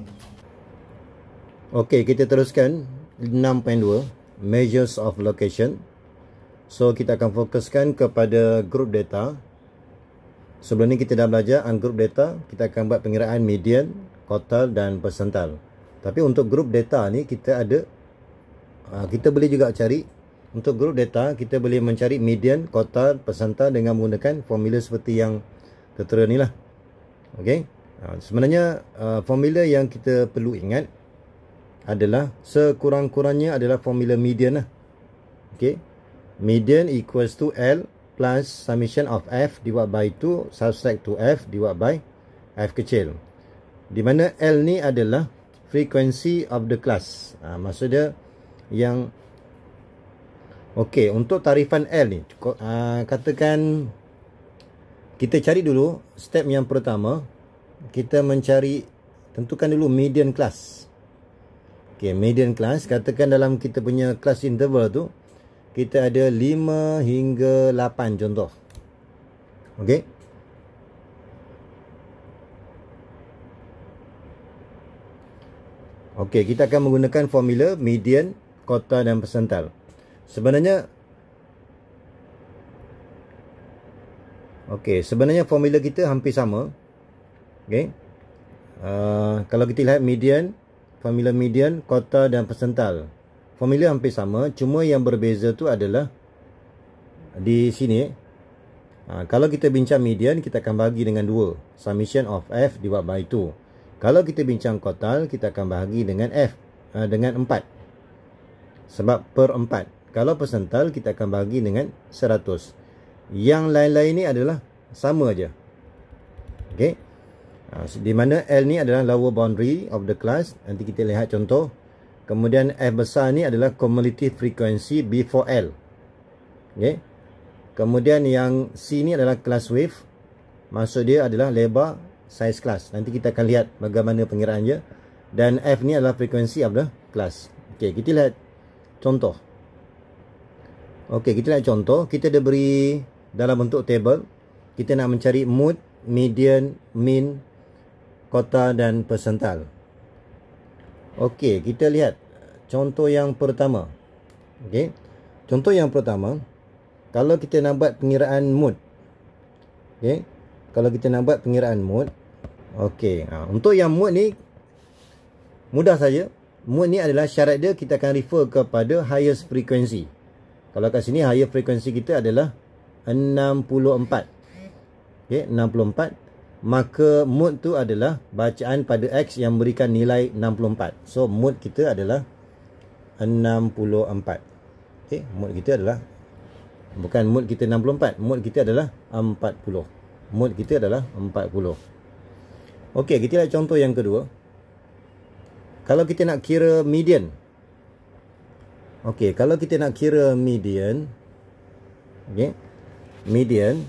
Okey, kita teruskan enam titik dua, measures of location. So kita akan fokuskan kepada group data. Sebelum ni kita dah belajar ungroup data, kita akan buat pengiraan median, quartile dan percentile. Tapi untuk group data ni kita ada kita boleh juga cari untuk group data, kita boleh mencari median, quartile, percentile dengan menggunakan formula seperti yang tertera ni lah. Okey. Sebenarnya formula yang kita perlu ingat adalah sekurang-kurangnya adalah formula median lah. Okey. Median equals to L plus summation of F divided by two subtract to F divided by F kecil. Di mana L ni adalah frequency of the class. Ha, maksudnya yang okey, untuk tarifan L ni uh, katakan kita cari dulu step yang pertama, kita mencari, tentukan dulu median class. Okey, median class, katakan dalam kita punya class interval tu kita ada lima hingga lapan contoh. Okey. Okey, kita akan menggunakan formula median, quartile dan percentile. Sebenarnya Okey, sebenarnya formula kita hampir sama. Okey. Uh, kalau kita lihat median, formula median, quartile dan percentile, formula hampir sama, cuma yang berbeza tu adalah di sini. Ha, kalau kita bincang median, kita akan bahagi dengan dua, summation of F divided by two. Kalau kita bincang quartile, kita akan bahagi dengan F, uh, dengan empat. Sebab per empat. Kalau percentile, kita akan bahagi dengan seratus. Yang lain-lain ni adalah sama aja. Okey. Ha, di mana L ni adalah lower boundary of the class. Nanti kita lihat contoh. Kemudian F besar ni adalah cumulative frequency before L. Okay. Kemudian yang C ni adalah class wave. Maksud dia adalah lebar size class. Nanti kita akan lihat bagaimana pengiraannya. Dan F ni adalah frequency of the class. Okay, kita lihat contoh. Okay, kita lihat contoh. Kita dah beri dalam bentuk table. Kita nak mencari mode, median, mean, quartile dan percentile. Okey, kita lihat contoh yang pertama. Okey. Contoh yang pertama, kalau kita nak buat pengiraan mode. Okey. Kalau kita nak buat pengiraan mode. Okey, ha, untuk yang mode ni mudah saja. Mode ni adalah syarat dia kita akan refer kepada highest frequency. Kalau kat sini highest frequency kita adalah enam puluh empat. Okey, enam puluh empat. Maka mode tu adalah bacaan pada X yang memberikan nilai enam puluh empat. So mode kita adalah enam puluh empat. Okey, mode kita adalah, bukan mode kita enam puluh empat, mode kita adalah empat puluh. Mode kita adalah empat puluh. Okey, kita lihat contoh yang kedua. Kalau kita nak kira median. Okey, kalau kita nak kira median. Okey. Median.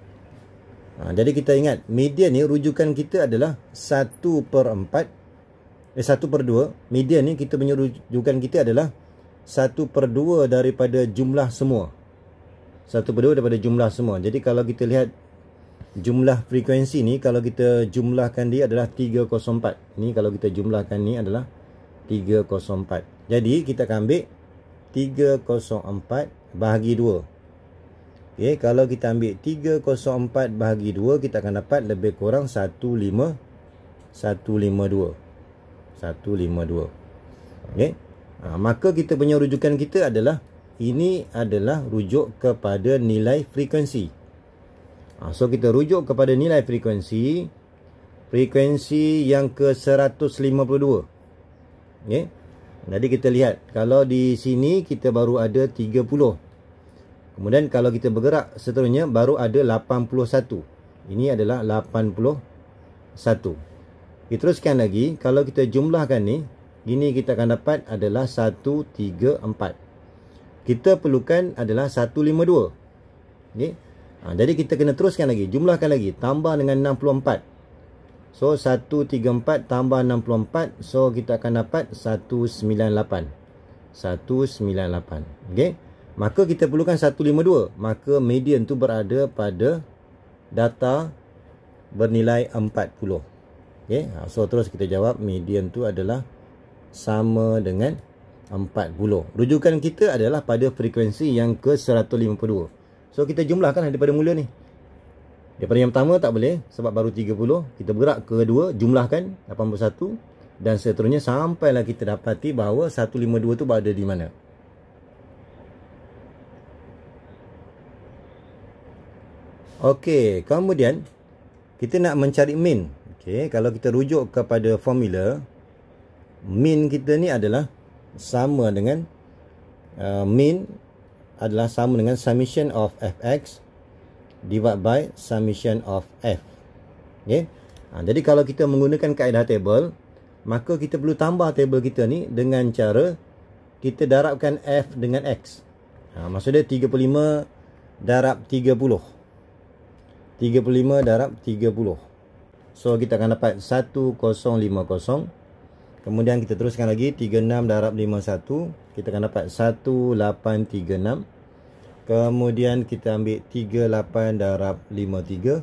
Ha, jadi kita ingat median ni rujukan kita adalah satu per empat. Eh satu per dua. Median ni kita punya rujukan kita adalah satu per dua daripada jumlah semua. satu per dua daripada jumlah semua. Jadi kalau kita lihat jumlah frekuensi ni, kalau kita jumlahkan dia adalah tiga kosong empat. Ni kalau kita jumlahkan ni adalah tiga kosong empat. Jadi kita akan ambil tiga kosong empat bahagi dua. Okay, kalau kita ambil tiga kosong empat bahagi dua, kita akan dapat lebih kurang seratus lima puluh dua. seratus lima puluh dua. Okay. Ha, maka kita punya rujukan kita adalah, ini adalah rujuk kepada nilai frekuensi. Ha, so kita rujuk kepada nilai frekuensi. Frekuensi yang ke seratus lima puluh dua. Okay. Jadi kita lihat, kalau di sini kita baru ada tiga puluh. Kemudian kalau kita bergerak seterusnya baru ada lapan puluh satu. Ini adalah lapan puluh satu. Kita teruskan lagi. Kalau kita jumlahkan ni, ini kita akan dapat adalah seratus tiga puluh empat. Kita perlukan adalah seratus lima puluh dua. Okay. Ha, jadi kita kena teruskan lagi. Jumlahkan lagi. Tambah dengan enam puluh empat. So seratus tiga puluh empat tambah enam puluh empat, so kita akan dapat seratus sembilan puluh lapan. seratus sembilan puluh lapan. Okey. Maka kita perlukan seratus lima puluh dua. Maka median tu berada pada data bernilai empat puluh. Okey. So terus kita jawab median tu adalah sama dengan empat puluh. Rujukan kita adalah pada frekuensi yang ke seratus lima puluh dua. So kita jumlahkan daripada mula ni. Daripada yang pertama tak boleh sebab baru tiga puluh. Kita bergerak ke kedua, jumlahkan lapan puluh satu dan seterusnya sampailah kita dapati bahawa seratus lima puluh dua tu berada di mana. Okey, kemudian kita nak mencari min. Okey, kalau kita rujuk kepada formula, min kita ni adalah sama dengan uh, min adalah sama dengan summation of fx divided by summation of f. Okay? Ha, jadi kalau kita menggunakan kaedah table, maka kita perlu tambah table kita ni dengan cara kita darabkan f dengan x. Ha, maksudnya tiga puluh lima darab tiga puluh. tiga puluh lima darab tiga puluh. So kita akan dapat seribu lima puluh. Kemudian kita teruskan lagi tiga puluh enam darab lima puluh satu. Kita akan dapat seribu lapan ratus tiga puluh enam. Kemudian kita ambil tiga puluh lapan darab lima puluh tiga.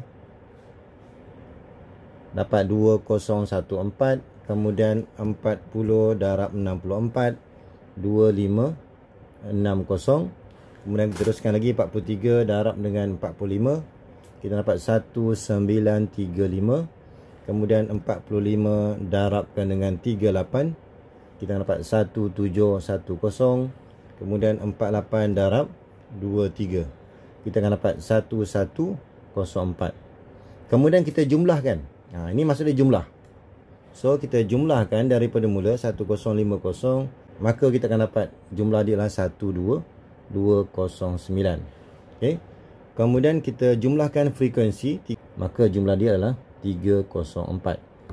Dapat dua ribu empat belas. Kemudian empat puluh darab enam puluh empat. dua ribu lima ratus enam puluh. Kemudian kita teruskan lagi empat puluh tiga darab dengan empat puluh lima. Kita dapat seribu sembilan ratus tiga puluh lima. Kemudian empat puluh lima darabkan dengan tiga puluh lapan. Kita dapat seribu tujuh ratus sepuluh. Kemudian empat puluh lapan darab dua puluh tiga. Kita akan dapat seribu seratus empat. Kemudian kita jumlahkan. Ha, ini maksudnya jumlah. So kita jumlahkan daripada mula seribu lima puluh. Maka kita akan dapat jumlah dia adalah seribu dua ratus sembilan. Okay. Kemudian kita jumlahkan frekuensi. Maka jumlah dia adalah tiga ratus empat.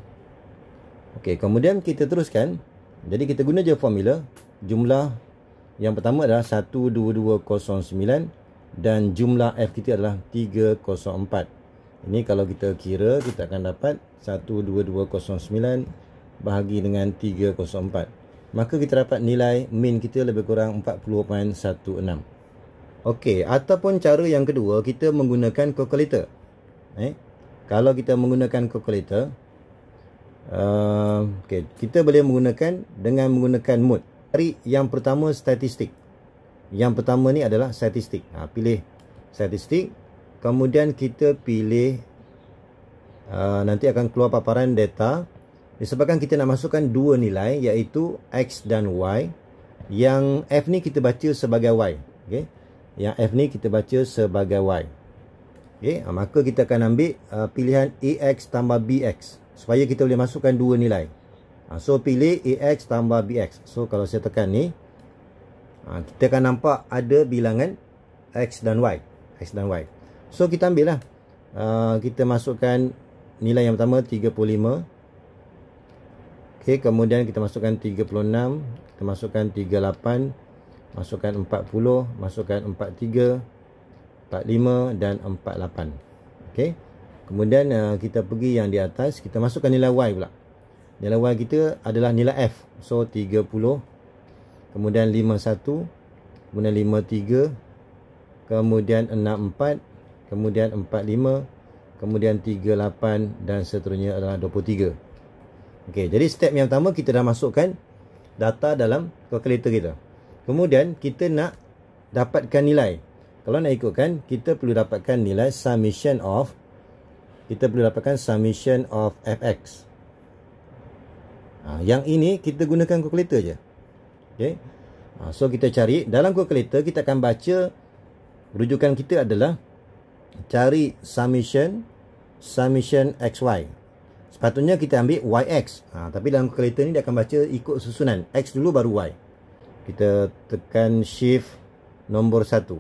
Okey, kemudian kita teruskan. Jadi kita guna je formula. Jumlah yang pertama adalah seribu dua puluh dua kosong sembilan dan jumlah f kita adalah tiga ratus empat. Ini kalau kita kira, kita akan dapat seribu dua puluh dua kosong sembilan bahagi dengan tiga ratus empat. Maka kita dapat nilai min kita lebih kurang empat puluh perpuluhan satu enam. Okey, ataupun cara yang kedua, kita menggunakan calculator. Eh? Kalau kita menggunakan calculator, uh, okay, kita boleh menggunakan dengan menggunakan mode. Cari yang pertama statistik. Yang pertama ni adalah statistik. Ha, pilih statistik. Kemudian kita pilih, uh, nanti akan keluar paparan data. Disebabkan kita nak masukkan dua nilai, iaitu X dan Y. Yang F ni kita baca sebagai Y. Okay? Yang F ni kita baca sebagai Y. Okay, maka kita akan ambil uh, pilihan A X tambah B X supaya kita boleh masukkan dua nilai. Ha, so pilih A X tambah B X. So kalau saya tekan ni, ha, kita akan nampak ada bilangan X dan Y. X dan Y. So kita ambil lah. Uh, kita masukkan nilai yang pertama tiga puluh lima. Okay, kemudian kita masukkan tiga puluh enam. Kita masukkan tiga puluh lapan. Masukkan empat puluh. Masukkan empat puluh tiga. empat puluh lima dan empat puluh lapan. Okey. Kemudian uh, kita pergi yang di atas, kita masukkan nilai Y pula. Nilai Y kita adalah nilai F. So tiga puluh. Kemudian lima puluh satu. Kemudian lima puluh tiga. Kemudian enam puluh empat. Kemudian empat puluh lima. Kemudian tiga puluh lapan dan seterusnya adalah dua puluh tiga. Okey, jadi step yang pertama kita dah masukkan data dalam kalkulator kita. Kemudian kita nak dapatkan nilai. Kalau nak ikutkan, kita perlu dapatkan nilai summation of, kita perlu dapatkan summation of fx. Ha, yang ini kita gunakan kalkulator je. Okay. Ha, so kita cari, dalam kalkulator kita akan baca, rujukan kita adalah cari summation, summation xy. Sepatutnya kita ambil yx. Ha, tapi dalam kalkulator ni dia akan baca ikut susunan. X dulu baru y. Kita tekan shift nombor satu.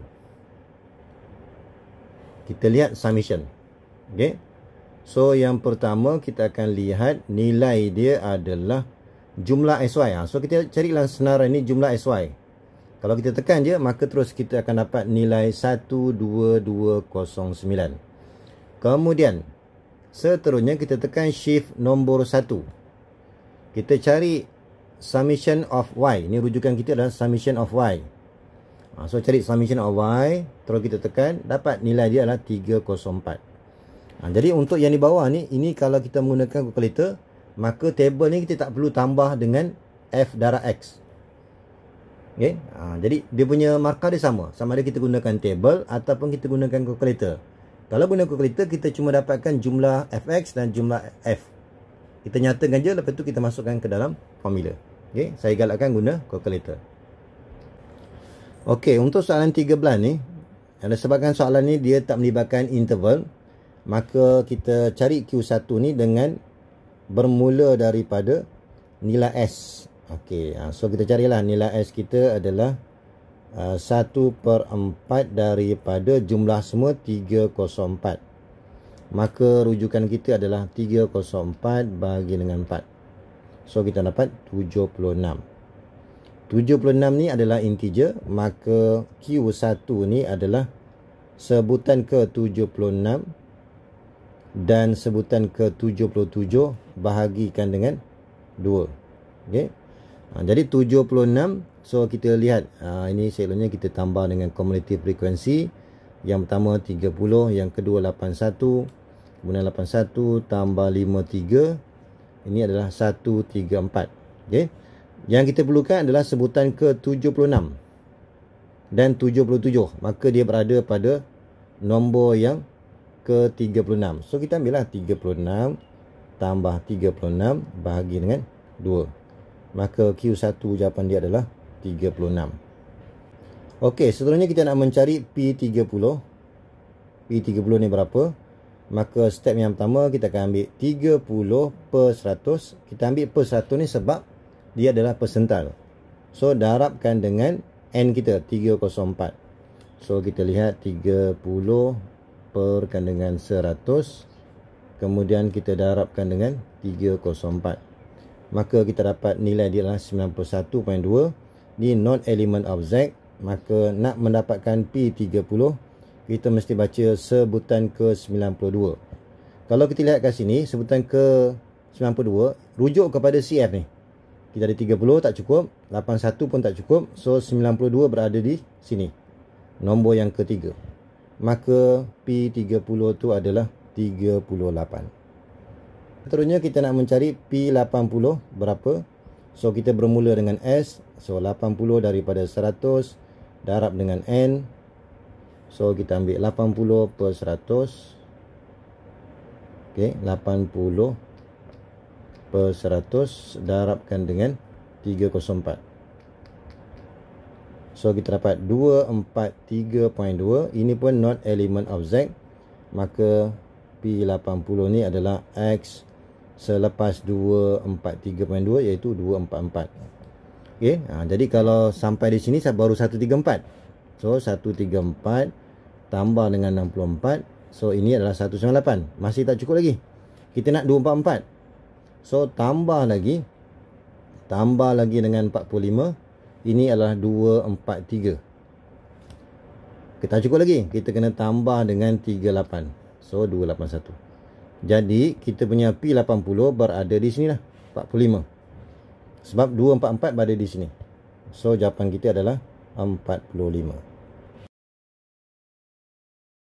Kita lihat summation. Okay. So yang pertama kita akan lihat nilai dia adalah jumlah S Y. So kita carilah senarai ni jumlah S Y. Kalau kita tekan je, maka terus kita akan dapat nilai satu dua dua kosong sembilan. Kemudian Seterusnya kita tekan shift nombor satu. Kita cari summation of y. Ini rujukan kita adalah summation of y. Ha, so cari summation of y, terus kita tekan, dapat nilai dia adalah tiga kosong empat. Ha, jadi untuk yang di bawah ni, ini kalau kita menggunakan calculator, maka table ni kita tak perlu tambah dengan f darab x. Okay? Ha, jadi dia punya markah dia sama. Sama ada kita gunakan table ataupun kita gunakan calculator. Kalau guna calculator, kita cuma dapatkan jumlah fx dan jumlah f. Kita nyatakan je, lepas tu kita masukkan ke dalam formula. Okay? Saya galakkan guna calculator. Okey, untuk soalan tiga belas ni, ada sebabkan soalan ni dia tak melibatkan interval, maka kita cari Q satu ni dengan bermula daripada nilai S. Okey, so kita carilah nilai S kita adalah uh, satu per empat daripada jumlah semua tiga kosong empat. Maka rujukan kita adalah tiga kosong empat bagi dengan empat. So kita dapat tujuh puluh enam. tujuh puluh enam ni adalah integer, maka Q satu ni adalah sebutan ke tujuh puluh enam dan sebutan ke tujuh puluh tujuh bahagikan dengan dua. Okey. Ha, jadi tujuh puluh enam, so kita lihat ha, ini selalunya kita tambah dengan cumulative frequency. Yang pertama tiga puluh, yang kedua lapan puluh satu, kemudian lapan puluh satu tambah lima puluh tiga, ini adalah seratus tiga puluh empat. Okey. Yang kita perlukan adalah sebutan ke tujuh puluh enam dan tujuh puluh tujuh, maka dia berada pada nombor yang ke tiga puluh enam. So kita ambillah tiga puluh enam tambah tiga puluh enam bahagi dengan dua. Maka Q satu jawapan dia adalah tiga puluh enam. Okey, seterusnya kita nak mencari P tiga puluh. P tiga puluh ni berapa? Maka step yang pertama kita akan ambil tiga puluh per seratus. Kita ambil per seratus ni sebab dia adalah persental. So darabkan dengan N kita tiga kosong empat. So kita lihat tiga puluh perkan dengan seratus. Kemudian kita darabkan dengan tiga kosong empat. Maka kita dapat nilai dia adalah sembilan puluh satu perpuluhan dua. Ni non element of Z. Maka nak mendapatkan P tiga puluh, kita mesti baca sebutan ke sembilan puluh dua. Kalau kita lihat kat sini, sebutan ke sembilan puluh dua rujuk kepada C F ni. Kita ada tiga puluh tak cukup, lapan puluh satu pun tak cukup. So sembilan puluh dua berada di sini, nombor yang ketiga. Maka P tiga puluh tu adalah tiga puluh lapan. Seterusnya kita nak mencari P lapan puluh berapa. So kita bermula dengan S. So lapan puluh daripada seratus darab dengan N. So kita ambil lapan puluh per seratus. Okey, lapan puluh per seratus darabkan dengan tiga kosong empat. So kita dapat dua empat tiga perpuluhan dua. Ini pun not element of Z. Maka P lapan puluh ni adalah X selepas dua empat tiga perpuluhan dua, iaitu dua empat empat. Okey, ha, jadi kalau sampai di sini saya baru seratus tiga puluh empat. So seratus tiga puluh empat tambah dengan enam puluh empat. So ini adalah seratus sembilan puluh lapan. Masih tak cukup lagi. Kita nak dua empat empat. So tambah lagi. Tambah lagi dengan empat puluh lima. Ini adalah dua empat tiga. Kita cukup lagi. Kita kena tambah dengan tiga puluh lapan. So dua lapan satu. Jadi kita punya P lapan puluh berada di sini lah, empat puluh lima. Sebab dua empat empat berada di sini. So jawapan kita adalah empat puluh lima.